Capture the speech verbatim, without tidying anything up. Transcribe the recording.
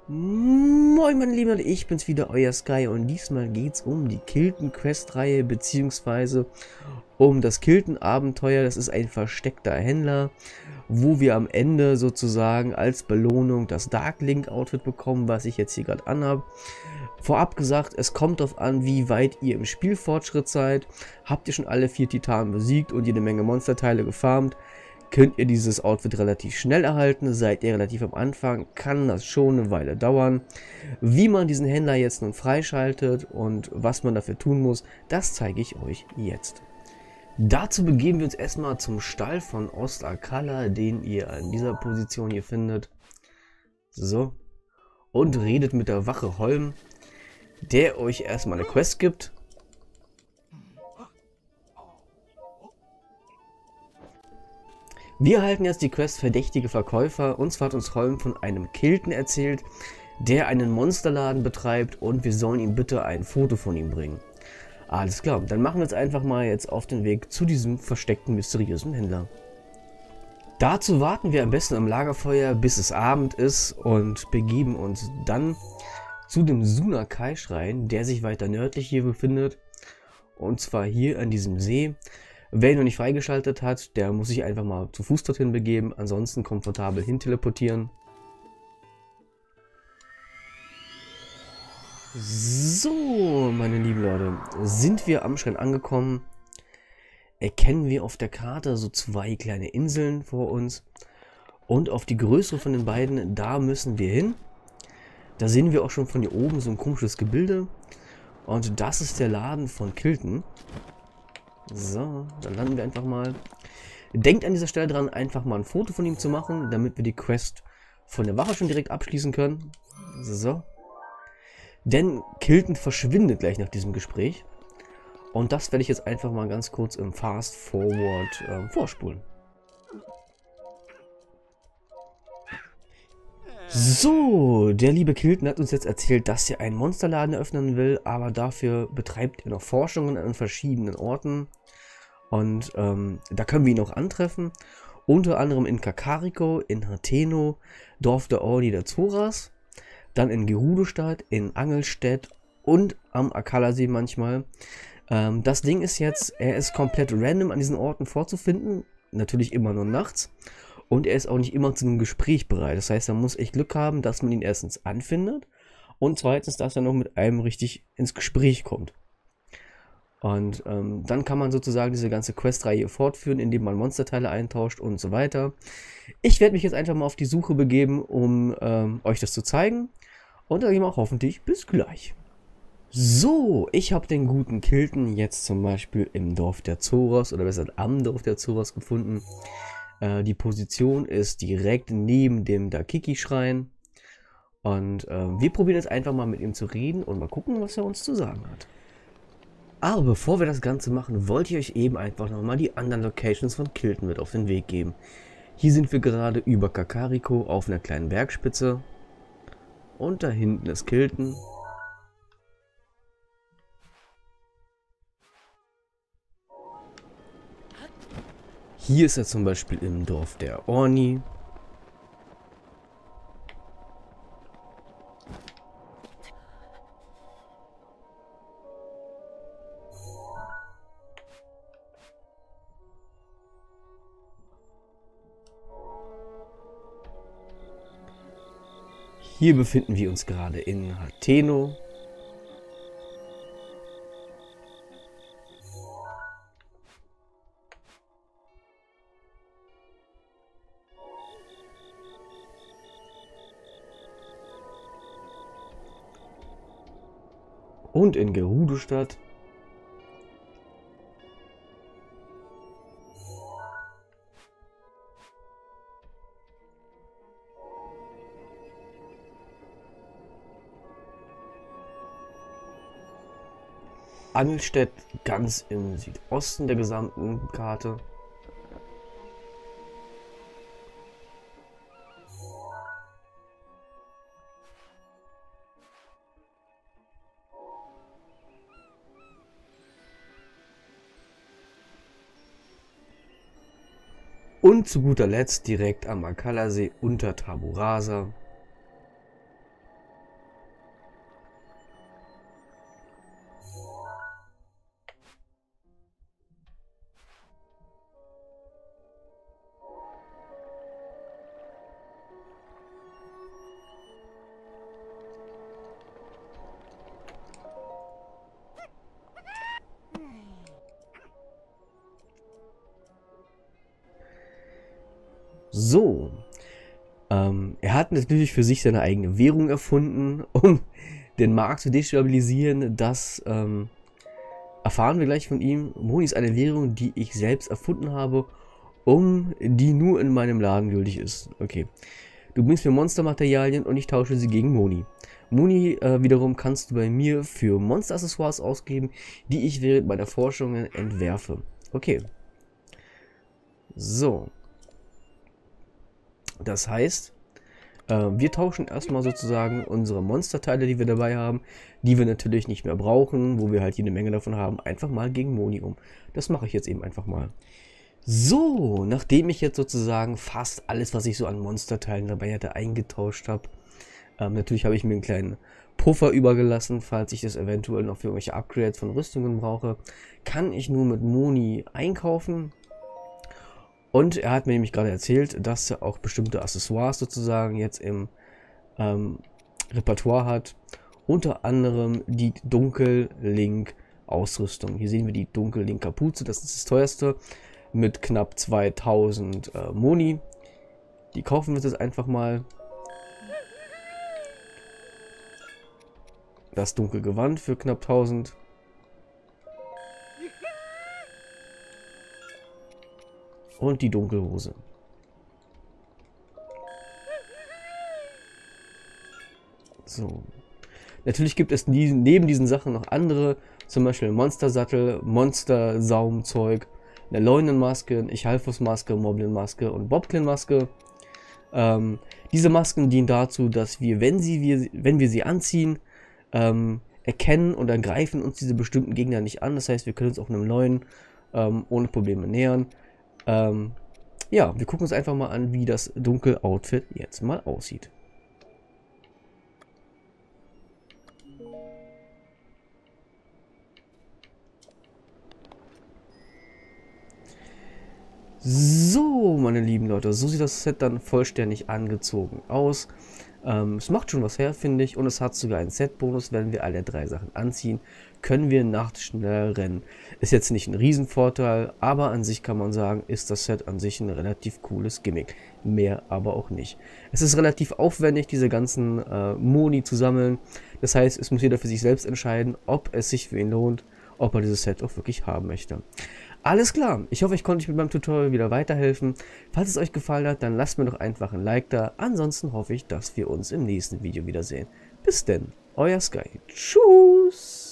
Moin meine Lieben, ich bin's wieder, euer Sky, und diesmal geht's um die Kilton Quest Reihe beziehungsweise um das Kilton Abenteuer. Das ist ein versteckter Händler, wo wir am Ende sozusagen als Belohnung das Darklink Outfit bekommen, was ich jetzt hier gerade anhabe. Vorab gesagt, es kommt darauf an, wie weit ihr im Spielfortschritt seid. Habt ihr schon alle vier Titanen besiegt und jede Menge Monsterteile gefarmt, könnt ihr dieses Outfit relativ schnell erhalten. Seid ihr relativ am Anfang, kann das schon eine Weile dauern. Wie man diesen Händler jetzt nun freischaltet und was man dafür tun muss, das zeige ich euch jetzt. Dazu begeben wir uns erstmal zum Stall von Ost-Akala, den ihr an dieser Position hier findet. So. Und redet mit der Wache Holm, der euch erstmal eine Quest gibt. Wir erhalten jetzt die Quest Verdächtige Verkäufer. Und zwar hat uns Holm von einem Kilton erzählt, der einen Monsterladen betreibt, und wir sollen ihm bitte ein Foto von ihm bringen. Alles klar, dann machen wir uns einfach mal jetzt auf den Weg zu diesem versteckten, mysteriösen Händler. Dazu warten wir am besten am Lagerfeuer, bis es Abend ist, und begeben uns dann zu dem Sunakai-Schrein, der sich weiter nördlich hier befindet. Und zwar hier an diesem See. Wer ihn noch nicht freigeschaltet hat, der muss sich einfach mal zu Fuß dorthin begeben, ansonsten komfortabel hin teleportieren. So, meine lieben Leute, sind wir am Schrein angekommen, erkennen wir auf der Karte so zwei kleine Inseln vor uns, und auf die größere von den beiden, da müssen wir hin. Da sehen wir auch schon von hier oben so ein komisches Gebilde, und das ist der Laden von Kilton. So, dann landen wir einfach mal. Denkt an dieser Stelle dran, einfach mal ein Foto von ihm zu machen, damit wir die Quest von der Wache schon direkt abschließen können. So. Denn Kilton verschwindet gleich nach diesem Gespräch. Und das werde ich jetzt einfach mal ganz kurz im Fast Forward äh, vorspulen. So, der liebe Kilton hat uns jetzt erzählt, dass er einen Monsterladen eröffnen will, aber dafür betreibt er noch Forschungen an verschiedenen Orten. Und ähm, da können wir ihn auch antreffen. Unter anderem in Kakariko, in Hateno, Dorf der Orni der Zoras, dann in Gerudo-Stadt, in Angelstedt und am Akalasee manchmal. Ähm, das Ding ist jetzt, er ist komplett random an diesen Orten vorzufinden, natürlich immer nur nachts. Und er ist auch nicht immer zu einem Gespräch bereit. Das heißt, man muss echt Glück haben, dass man ihn erstens anfindet und zweitens, dass er noch mit einem richtig ins Gespräch kommt. Und ähm, dann kann man sozusagen diese ganze Questreihe fortführen, indem man Monsterteile eintauscht und so weiter. Ich werde mich jetzt einfach mal auf die Suche begeben, um ähm, euch das zu zeigen. Und dann gehen wir auch hoffentlich bis gleich. So, ich habe den guten Kilton jetzt zum Beispiel im Dorf der Zoras, oder besser am Dorf der Zoras gefunden. Die Position ist direkt neben dem Dakiki-Schrein. Und äh, wir probieren jetzt einfach mal mit ihm zu reden und mal gucken, was er uns zu sagen hat. Aber bevor wir das Ganze machen, wollte ich euch eben einfach nochmal die anderen Locations von Kilton mit auf den Weg geben. Hier sind wir gerade über Kakariko auf einer kleinen Bergspitze. Und da hinten ist Kilton. Hier ist er zum Beispiel im Dorf der Orni. Hier befinden wir uns gerade in Hateno. Und in Gerudo-Stadt. Angelstedt ganz im Südosten der gesamten Karte. Und zu guter Letzt direkt am Akalasee unter Taburasa. So. Ähm, er hat natürlich für sich seine eigene Währung erfunden, um den Markt zu destabilisieren. Das ähm, erfahren wir gleich von ihm. Moni ist eine Währung, die ich selbst erfunden habe, um die nur in meinem Laden gültig ist. Okay. Du bringst mir Monstermaterialien und ich tausche sie gegen Moni. Moni äh, wiederum kannst du bei mir für Monster-Accessoires ausgeben, die ich während meiner Forschungen entwerfe. Okay. So. Das heißt, äh, wir tauschen erstmal sozusagen unsere Monsterteile, die wir dabei haben, die wir natürlich nicht mehr brauchen, wo wir halt jede Menge davon haben, einfach mal gegen Moni um. Das mache ich jetzt eben einfach mal. So, nachdem ich jetzt sozusagen fast alles, was ich so an Monsterteilen dabei hatte, eingetauscht habe, ähm, natürlich habe ich mir einen kleinen Puffer übergelassen, falls ich das eventuell noch für irgendwelche Upgrades von Rüstungen brauche, kann ich nur mit Moni einkaufen. Und er hat mir nämlich gerade erzählt, dass er auch bestimmte Accessoires sozusagen jetzt im ähm, Repertoire hat. Unter anderem die Dunkellink-Ausrüstung. Hier sehen wir die Dunkellink-Kapuze, das ist das teuerste, mit knapp zweitausend äh, Moni. Die kaufen wir jetzt einfach mal. Das Dunkelgewand für knapp tausend. Und die Dunkelhose. So. Natürlich gibt es neben diesen Sachen noch andere, zum Beispiel Monstersattel, Monstersaumzeug, eine Leunenmaske, eine Ichalfos-Maske, Moblin-Maske und Boblin-Maske. Ähm, diese Masken dienen dazu, dass wir, wenn, sie, wir, wenn wir sie anziehen, ähm, erkennen und dann greifen uns diese bestimmten Gegner nicht an. Das heißt, wir können uns auch einem neuen ähm, ohne Probleme nähern. Ähm, ja, wir gucken uns einfach mal an, wie das Dunkel-Outfit jetzt mal aussieht. So, meine lieben Leute, so sieht das Set dann vollständig angezogen aus. Ähm, es macht schon was her, finde ich, und es hat sogar einen Set-Bonus, wenn wir alle drei Sachen anziehen, können wir nachts schnell rennen. Ist jetzt nicht ein Riesenvorteil, aber an sich kann man sagen, ist das Set an sich ein relativ cooles Gimmick. Mehr aber auch nicht. Es ist relativ aufwendig, diese ganzen äh, Moni zu sammeln. Das heißt, es muss jeder für sich selbst entscheiden, ob es sich für ihn lohnt, ob er dieses Set auch wirklich haben möchte. Alles klar, ich hoffe, ich konnte euch mit meinem Tutorial wieder weiterhelfen. Falls es euch gefallen hat, dann lasst mir doch einfach ein Like da. Ansonsten hoffe ich, dass wir uns im nächsten Video wiedersehen. Bis denn, euer Sky. Tschüss!